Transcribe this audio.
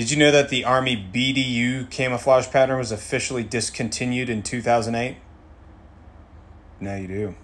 Did you know that the Army BDU camouflage pattern was officially discontinued in 2008? Now you do.